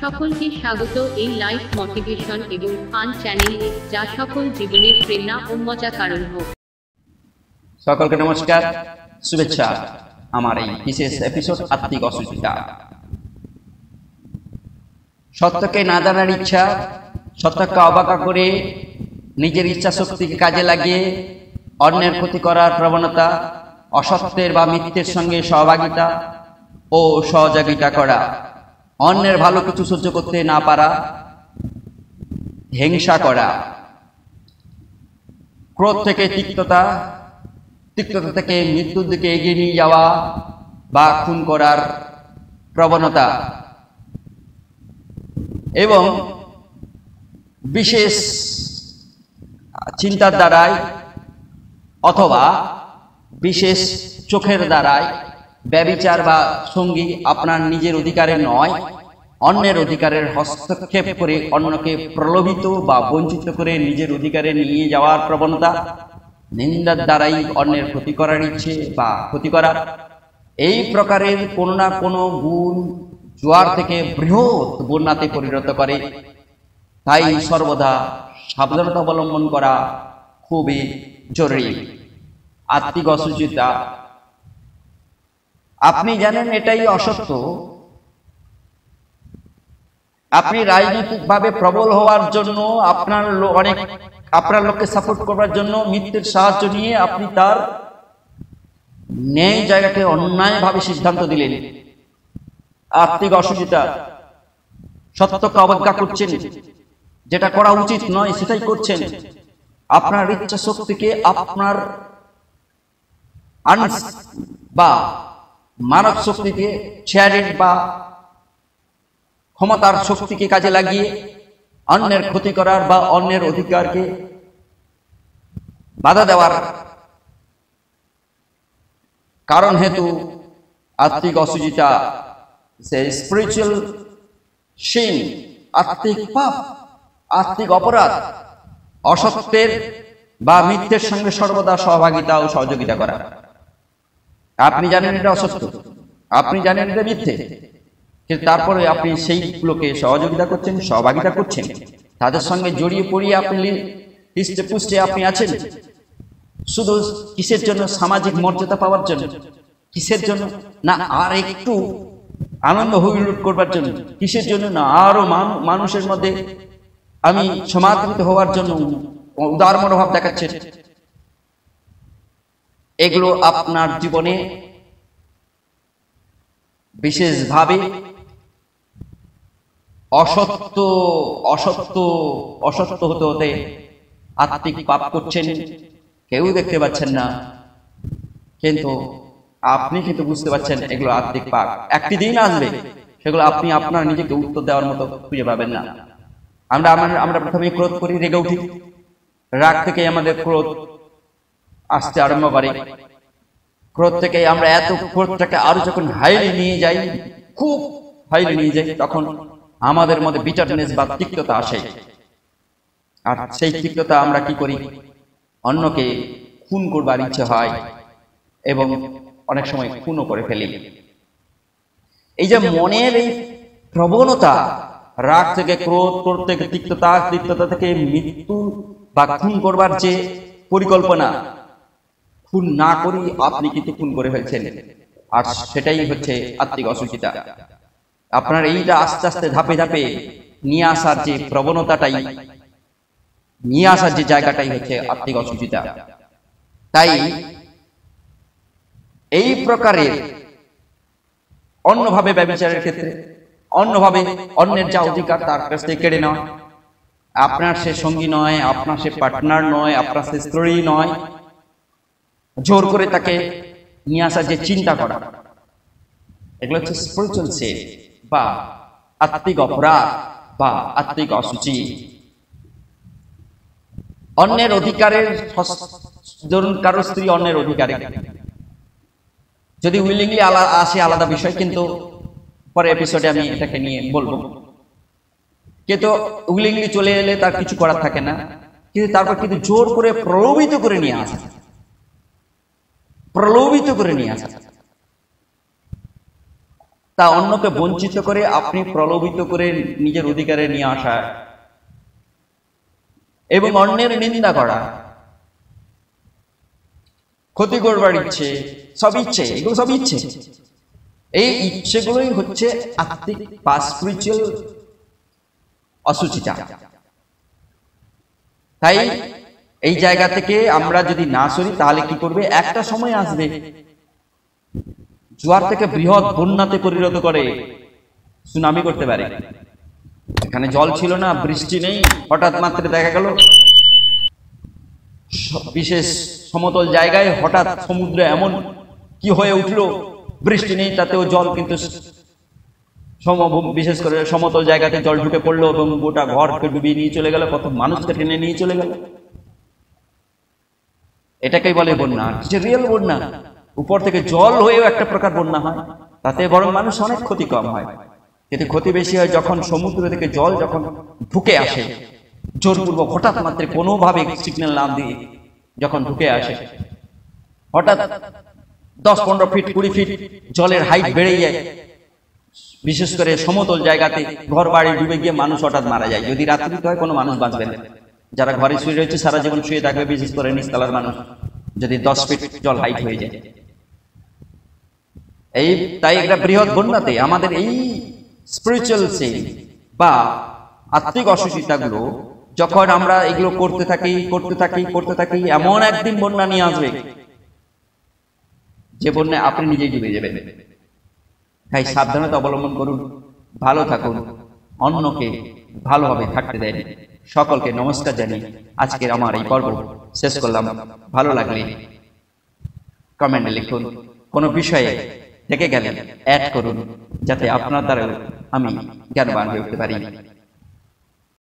সকলকে স্বাগত এই লাইফ মোটিভেশন এবং ফান চ্যানেলে, যা সকল জীবনের প্রেরণা ও মজা কারণ হোক। সকলকে নমস্কার, শুভেচ্ছা। আমার এই বিশেষ এপিসোড আত্মিক অসুচিতা। সত্যকে না জানার ইচ্ছা, সত্যকে অবজ্ঞা করে নিজের ইচ্ছা শক্তিকে কাজে লাগিয়ে অন্যের ক্ষতি করার প্রবণতা, অসত্যের বা মিথ্যের সঙ্গে সহভাগিতা ও সহযোগিতা করা, অন্যের ভালো কিছু সহ্য করতে না পারা, হিংসা করা, ক্রোধ থেকে তিক্ততা, তিক্ততা থেকে মৃত্যুর দিকে এগিয়ে নিয়ে যাওয়া বা খুন করার প্রবণতা এবং বিশেষ চিন্তার দ্বারাই অথবা বিশেষ চোখের দ্বারাই ব্যভিচার বা সঙ্গী আপনার নিজের অধিকারে নয়, অন্যের অধিকারের হস্তক্ষেপ করে অন্যকে প্রলোভিত বা বঞ্চিত করে নিজের অধিকারে নিয়ে যাওয়ার প্রবণতা, নিন্দার দ্বারাই অন্যের ক্ষতি করার ইচ্ছে বা ক্ষতি করা, এই প্রকারের কোনো না কোনো গুণ জোয়ার থেকে বৃহৎ বন্যাতে পরিণত করে। তাই সর্বদা সাবধানতা অবলম্বন করা খুবই জরুরি। আত্মিক অসুচিতা, আপনি জানেন এটাই অসত্য। আপনি রাজনৈতিকভাবে প্রবল হওয়ার জন্য আপনার লোককে সাপোর্ট করার জন্য মিত্রের সাহায্য নিয়ে আপনি তার ন্যায় জায়গাকে অন্যায়ভাবে সিদ্ধান্ত দিলেন। আত্মিক অসুচিতা, সত্যকে অবজ্ঞা করছেন, যেটা করা উচিত নয় সেটাই করছেন। আপনার ইচ্ছা শক্তিকে আপনার বা মানব শক্তিকে চ্যারিট বা ক্ষমতার শক্তিকে কাজে লাগিয়ে অন্যের ক্ষতি করার বা অন্যের অধিকারকে বাধা দেওয়ার কারণ হেতু আত্মিক অসুচিতা, স্পিরিচুয়াল সিন, আত্মিক পাপ, আত্মিক অপরাধ, অসত্যের বা মিথ্যের সঙ্গে সর্বদা সহভাগিতা ও সহযোগিতা করা। আপনি জানেন এটা অসত্য, আপনি জানেন এটা মিথ্যে, কিন্তু তারপরে আপনি সেইগুলোকে সহযোগিতা করছেন, সহভাগিতা করছেন, তাদের সঙ্গে জড়িয়ে পড়িয়ে আপনি হৃষ্টে পুষ্টে আপনি আছেন। শুধু কিসের জন্য? সামাজিক মর্যাদা পাওয়ার জন্য। কিসের জন্য? না আর একটু আনন্দ হৈহুল্লোড় করবার জন্য। কিসের জন্য? না আরো মানুষের মধ্যে আমি সমাদৃত হওয়ার জন্য উদার মনোভাব দেখাচ্ছেন। এগুলো আপনার জীবনে বিশেষভাবে অসত্য হতে হতে আত্মিক পাপ করছেন। কেউ দেখতে পাচ্ছেন না, কিন্তু আপনি কিন্তু বুঝতে পারছেন এগুলো আত্মিক পাপ। একটি দিন আসবে সেগুলো আপনি আপনার নিজেকে উত্তর দেওয়ার মতো খুঁজে পাবেন না। আমরা প্রথমে ক্রোধ করি, রেগে উঠি। রাগ থেকে আমাদের ক্রোধ আসতে আরম্ভ করে। ক্রোধ থেকে আমরা ক্রোধটাকে আরো যখন হাইলি নিয়ে যাই, খুব হাইলি নিয়ে যাই, তখন আমাদের মধ্যে বিটারনেস বা তিক্ততা আসে। আর সেই তিক্ততা আমরা কি করি? অন্যকে খুন করবার ইচ্ছে হয় এবং অনেক সময় খুনও করে ফেলি। এই যে মনের এই প্রবণতা, রাগ থেকে ক্রোধ, ক্রোধ থেকে তিক্ততা, তিক্ততা থেকে মৃত্যু বা খুন করবার যে পরিকল্পনা, খুন না করি আপনি কিন্তু খুন করে ফেলছেন। আর সেটাই হচ্ছে আত্মিক অসুচিতা। আপনার এইটা আস্তে আস্তে ধাপে ধাপে নিয়ে আসার যে প্রবণতাটাই, নিয়ে আসার যে জায়গাটাই হচ্ছে আত্মিক অসুচিতা। তাই এই প্রকারের অন্যভাবে ব্যভিচারের ক্ষেত্রে, অন্যভাবে অন্যের যা অধিকার তার কাছ থেকে কেড়ে নেওয়া, আপনার সে সঙ্গী নয়, আপনার সে পার্টনার নয়, আপনার সে স্ত্রী নয়, জোর করে তাকে নিয়ে আসার যে চিন্তা করা, এগুলো হচ্ছে স্পিরিচুয়াল সিন বা আত্মিক অপরাধ বা আত্মিক অসুচি। অন্যের অধিকারের, ধরুন কারো স্ত্রী অন্যের অধিকারে যদি উইলিংলি আসে আলাদা বিষয়, কিন্তু পরে এপিসোডে আমি এটাকে নিয়ে বলবো। কিন্তু উইলিংলি চলে এলে তার কিছু করার থাকে না, কিন্তু তারপর কিন্তু জোর করে প্রলোভিত করে নিয়ে আসে, প্রলোভিত করে নিয়ে আসে। তা অন্যকে বঞ্চিত করে আপনি প্রলোভিত করে নিজের অধিকারে নিয়ে আসা এবং অন্যের নিন্দা করা, ক্ষতি করবার ইচ্ছে, সব ইচ্ছে, এগুলো সব ইচ্ছে। এই ইচ্ছেগুলোই হচ্ছে আত্মিক বা স্পিরিচুয়াল অসুচিতা। তাই এই জায়গা থেকে আমরা যদি না সরি তাহলে কি করবে, একটা সময় আসবে জোয়ার থেকে বৃহৎ বন্যাতে পরিণত করে সুনামি করতে পারে। এখানে জল ছিল না, বৃষ্টি নেই, হঠাৎ মাত্রে দেখা গেল বিশেষ সমতল জায়গায় হঠাৎ সমুদ্রে এমন কি হয়ে উঠলো, বৃষ্টি নেই তাতেও জল কিন্তু বিশেষ করে সমতল জায়গাতে জল ঢুকে পড়লো এবং গোটা ঘরকে ডুবিয়ে নিয়ে চলে গেল, কত মানুষকে টেনে নিয়ে চলে গেল। এটাকেই বলে বন্যা। যে রিয়েল বন্যা, উপর থেকে জল হয়েও একটা প্রকার বন্যা হয়, তাতে বরং মানুষ অনেক ক্ষতি কম হয়। কিন্তু ক্ষতি বেশি হয় যখন সমুদ্র থেকে জল যখন ঢুকে আসে জোরপূর্বক, হঠাৎ মাত্রে কোনোভাবে সিগন্যাল না দিয়ে যখন ঢুকে আসে, হঠাৎ 10-15 ফিট 20 ফিট জলের হাইট বেড়ে যায়। বিশেষ করে সমতল জায়গাতে ঘর বাড়ি ডুবে গিয়ে মানুষ হঠাৎ মারা যায়। যদি রাত্রিতে হয় কোনো মানুষ বাঁচবে না, যারা ঘরে শুয়ে রয়েছে সারা জীবন শুয়ে থাকবে, বিশেষ করে নিচতলার মানুষ, যদি 10 ফিট জল হাইট হয়ে যায়। তাই একটা বৃহৎ বন্যাতে আমাদের এই স্পিরিচুয়াল সিন বা আত্মিক অসুচিতাগুলো যখন আমরা এগুলো করতে থাকি, এমন একদিন বন্যা নিয়ে আসবে যে বন্যায় আপনি নিজেই ডুবে যাবেন। তাই সাবধানতা অবলম্বন করুন, ভালো থাকুন, অন্যকে ভালোভাবে থাকতে দেন। সকলকে নমস্কার জানিয়ে আজকের আমার এই পর্ব শেষ করলাম। ভালো লাগলে কমেন্টে লিখুন, কোনো বিষয়ে থেকে গেলে অ্যাড করুন, যাতে আপনার দ্বারাও আমি জ্ঞানবান হয়ে উঠতে পারি।